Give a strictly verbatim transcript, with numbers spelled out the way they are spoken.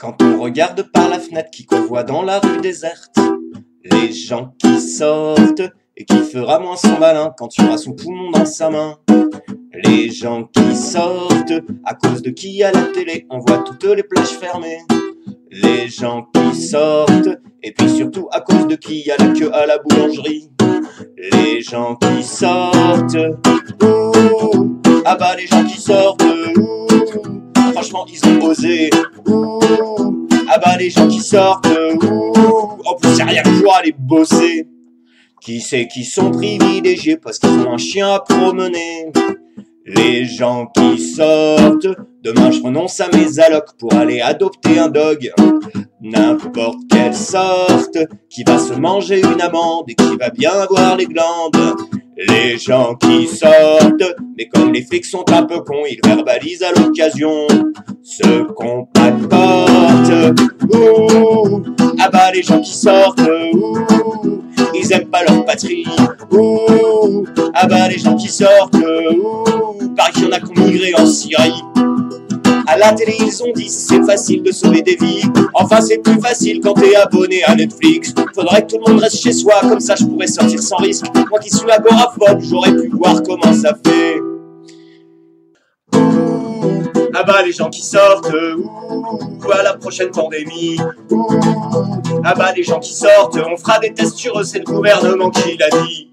Quand on regarde par la fenêtre qui qu'on voit dans la rue déserte, les gens qui sortent et qui fera moins son malin quand il aura son poumon dans sa main. Les gens qui sortent à cause de qui à la télé on voit toutes les plages fermées. Les gens qui sortent et puis surtout à cause de qui y a la queue à la boulangerie. Les gens qui sortent, ouh, ah bah les gens qui sortent, ouh, franchement ils ont osé, ouh, ah bah les gens qui sortent, ouh, en plus y'a rien pour aller bosser. Qui c'est qui sont privilégiés parce qu'ils ont un chien à promener? Les gens qui sortent, demain je renonce à mes allocs pour aller adopter un dog. N'importe quelle sorte, qui va se manger une amende et qui va bien avoir les glandes. Les gens qui sortent, mais comme les flics sont un peu cons, ils verbalisent à l'occasion ce qu'on pas de porte. Ouh, ah bah les gens qui sortent, ouh, ils aiment pas leur patrie. Ouh, ah bah les gens qui sortent, ouh, pareil qu'il y en a qui ont migré en Syrie. À la télé ils ont dit c'est facile de sauver des vies. Enfin c'est plus facile quand t'es abonné à Netflix. Faudrait que tout le monde reste chez soi, comme ça je pourrais sortir sans risque. Moi qui suis agoraphobe, j'aurais pu voir comment ça fait. Ouh, ah bah les gens qui sortent, ouh, à la prochaine pandémie. Ouh, ah bah les gens qui sortent, on fera des tests sur eux, c'est le gouvernement qui l'a dit.